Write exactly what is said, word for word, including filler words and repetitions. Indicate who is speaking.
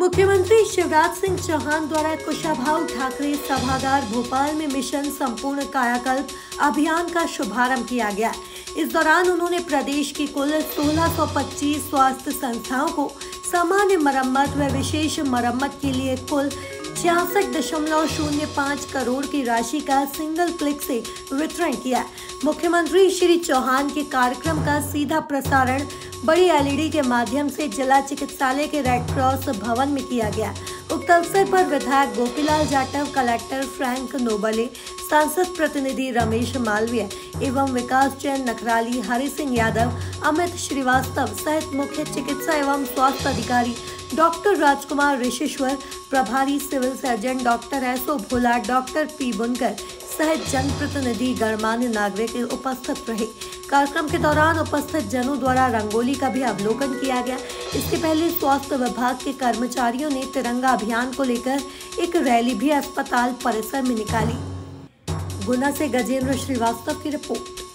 Speaker 1: मुख्यमंत्री शिवराज सिंह चौहान द्वारा कुशाभाऊ ठाकरे सभागार भोपाल में मिशन संपूर्ण कायाकल्प अभियान का शुभारंभ किया गया। इस दौरान उन्होंने प्रदेश की कुल सोलह सौ पच्चीस स्वास्थ्य संस्थाओं को सामान्य मरम्मत व विशेष मरम्मत के लिए कुल छियासठ दशमलव शून्य पाँच करोड़ की राशि का सिंगल क्लिक से वितरण किया। मुख्यमंत्री श्री चौहान के कार्यक्रम का सीधा प्रसारण बड़ी एलईडी के माध्यम से जिला चिकित्सालय के रेड क्रॉस भवन में किया गया। उक्त अवसर पर विधायक Gopilal Jatav, collector Frank Noble, सांसद प्रतिनिधि रमेश मालवीय एवं विकास चंद नखराली, हरि सिंह यादव, अमित श्रीवास्तव सहित मुख्य चिकित्सा एवं स्वास्थ्य अधिकारी डॉक्टर राजकुमार ऋषिश्वर, प्रभारी civil surgeon doctor S O Bhola, doctor P Bunkar सहित जनप्रतिनिधि गणमान्य नागरिक उपस्थित रहे। कार्यक्रम के दौरान उपस्थित जनों द्वारा रंगोली का भी अवलोकन किया गया। इसके पहले स्वास्थ्य विभाग के कर्मचारियों ने तिरंगा अभियान को लेकर एक रैली भी अस्पताल परिसर में निकाली। गुना से गजेंद्र श्रीवास्तव की रिपोर्ट।